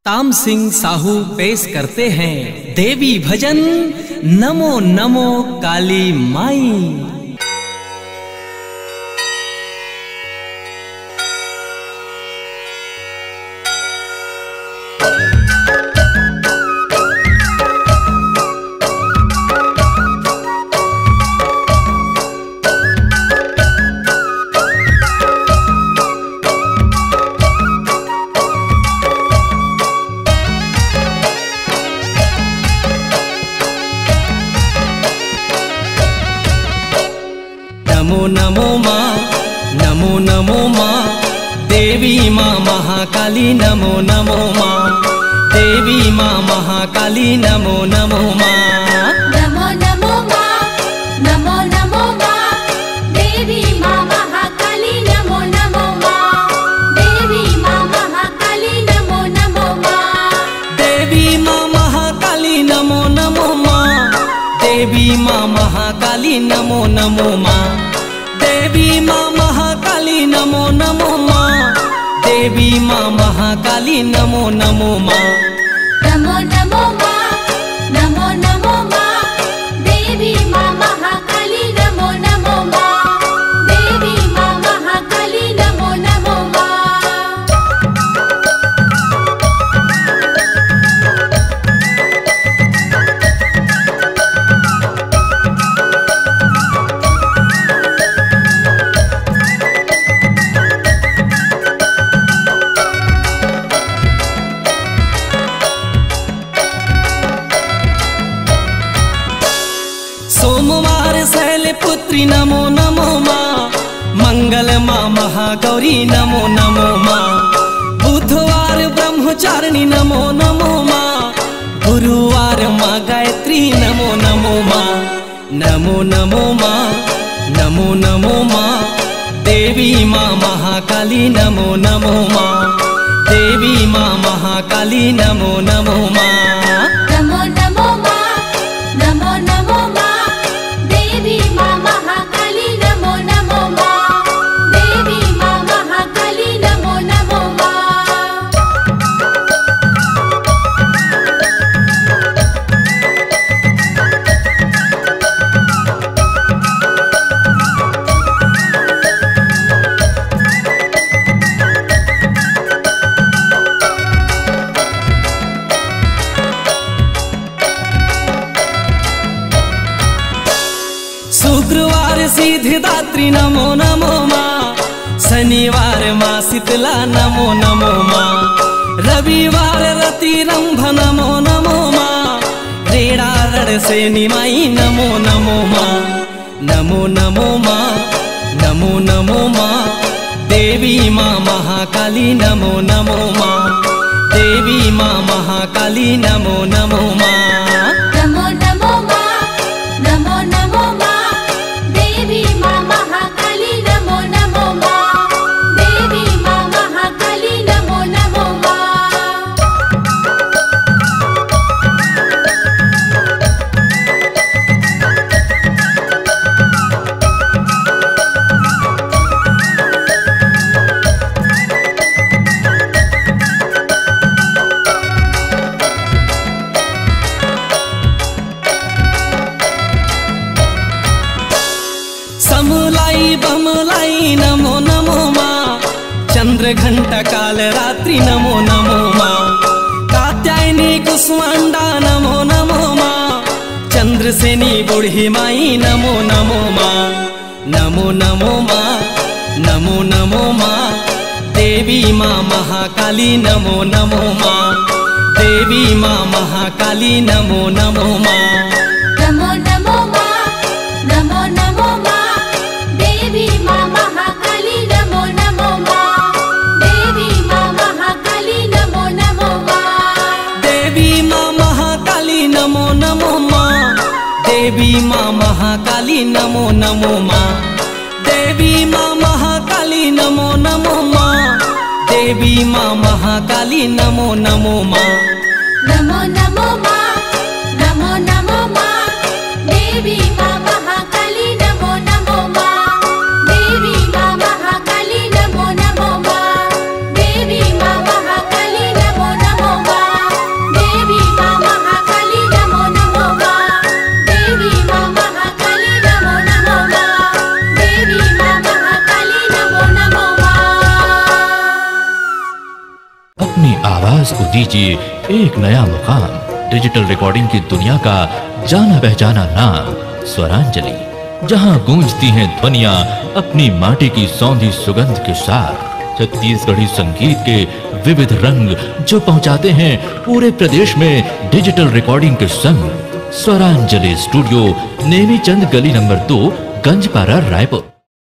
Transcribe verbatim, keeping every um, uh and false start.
ताम सिंह साहू पेश करते हैं देवी भजन नमो नमो काली माई। नमो नमो माँ, नमो नमो माँ, देवी माँ महाकाली नमो नमो माँ, देवी माँ महाकाली नमो नमो माँ। नमो नमो माँ, नमो नमो माँ, देवी माँ महाकाली नमो नमो माँ, देवी माँ महाकाली नमो नमो माँ, देवी माँ महाकाली नमो नमो माँ, देवी माँ महाकाली नमो नमो माँ, देवी माँ महाकाली नमो नमो माँ, देवी माँ महाकाली नमो नमो माँ। नमो नमो माँ, नमो नमो माँ, देवी माँ महाकाली नमो नमो माँ, देवी माँ महाकाली नमो नमो माँ। सोमवार शैलपुत्री नमो नमो माँ, मंगल माँ महागौरी नमो नमो माँ, बुधवार ब्रह्मचारिणी नमो नमो माँ, गुरुवार माँ गायत्री नमो नमो माँ। नमो नमो माँ, नमो नमो माँ, देवी माँ महाकाली नमो नमो माँ, देवी माँ महाकाली नमो नमो माँ। नमो नमो माँ, नमो नमो माँ, देवी माँ महाकाली नमो नमो माँ, देवी माँ महाकाली नमो नमो माँ। शुक्रवार सिद्धिदात्री नमो नमो माँ, शनिवार माँ शीतला नमो नमो माँ, रविवार रतिरंभ नमो नमो माँ, रेड़ा रड़ से निमाई नमो नमो माँ। नमो नमो माँ, नमो नमो माँ, देवी माँ महाकाली नमो नमो माँ, देवी माँ महाकाली नमो नमो माँ। नमो नमो माँ, नमो नमो माँ, देवी माँ महाकाली नमो नमो माँ, देवी माँ महाकाली नमो नमो माँ। समलाई बमलाई नमो नमो माँ, चंद्र घंटा काल रात्रि नमो नमो माँ, कात्यायनी कुष्मांडा नमो नमो माँ, चंद्रसेनी बूढ़ी माई नमो नमो माँ। नमो नमो माँ, नमो नमो माँ, देवी माँ महाकाली नमो नमो माँ, देवी माँ महाकाली नमो नमो माँ। नमो नमो माँ, नमो नमो माँ, देवी माँ महाकाली नमो नमो माँ, देवी माँ महाकाली नमो नमो माँ। देवी माँ महाकाली नमो नमो माँ, देवी माँ महाकाली नमो नमो माँ, देवी माँ महाकाली नमो नमो माँ, देवी माँ महाकाली नमो नमो माँ। नमो नमो माँ, नमो नमो माँ, देवी माँ महाकाली नमो नमो माँ, देवी माँ महाकाली नमो नमो माँ, देवी माँ महाकाली नमो नमो माँ। आवाज को दीजिए एक नया मुकाम। डिजिटल रिकॉर्डिंग की दुनिया का जाना पहचाना नाम स्वरांजलि, जहां गूंजती हैं ध्वनियां अपनी माटी की सौंधी सुगंध के साथ। छत्तीसगढ़ी संगीत के विविध रंग जो पहुंचाते हैं पूरे प्रदेश में डिजिटल रिकॉर्डिंग के संग। स्वरांजलि स्टूडियो, नेमीचंद गली नंबर दो, गंजपारा, रायपुर।